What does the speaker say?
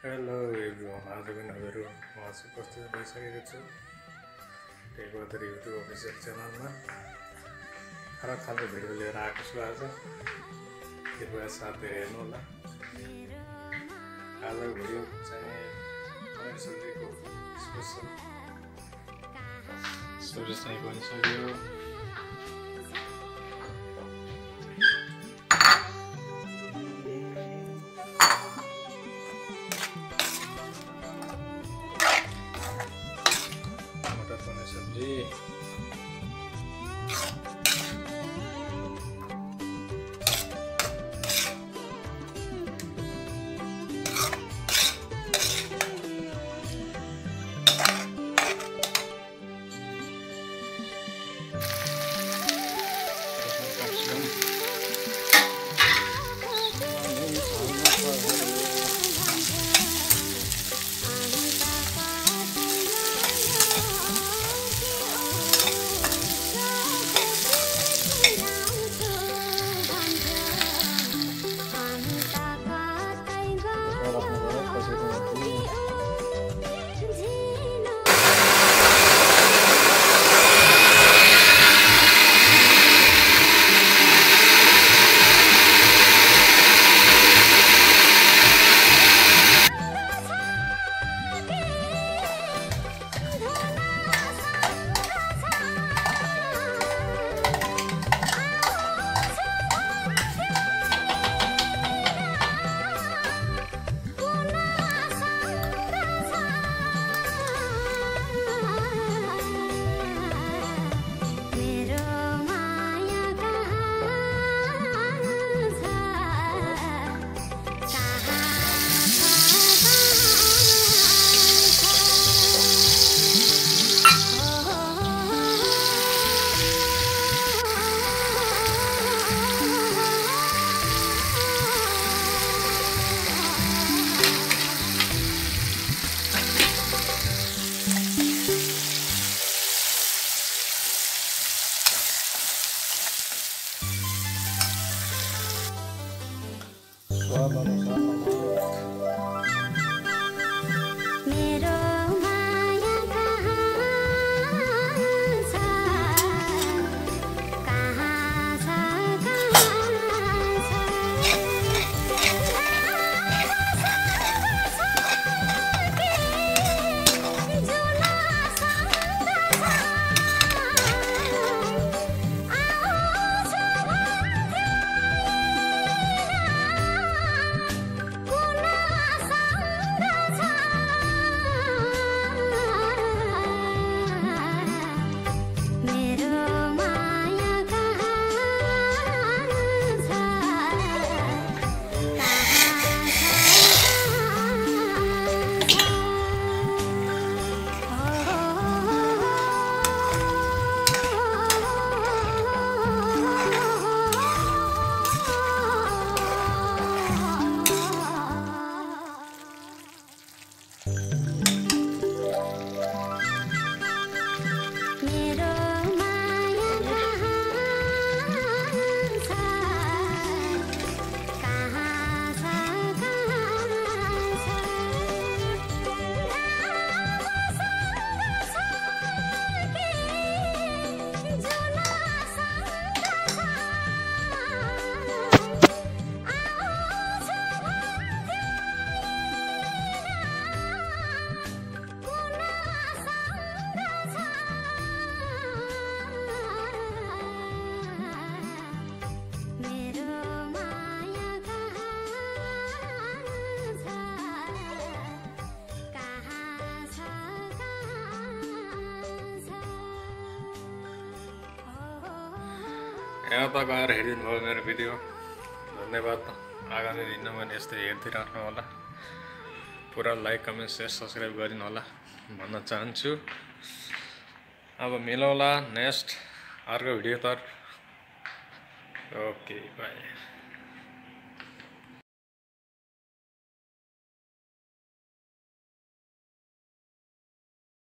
Hello everyone, आजको नगरहरू म उपस्थित भइसकेको छु टेकबहादुर युट्युब अफिसियल च्यानलमा। फरक खालको भिडियो लिएर आएको छु आज। कृपया साथ दिएर हेर्नु होला। आजको भिडियो चाहिँ पनिर सब्जीको स्पेसल। सब्जी चाहिँ बनिसक्यो। सब्जी यहाँ तक आएर हेरिदिनु भयो मेरो भिडियो, धन्यवाद। आगामी दिनमा पनि यस्तै हेरिदिइराख्नु होला। पुरा लाइक कमेन्ट सेयर सब्सक्राइब गरिदिनु होला भन्न चाहन्छु। अब मिलौला नेक्स्ट अर्को भिडियो त। Okay by.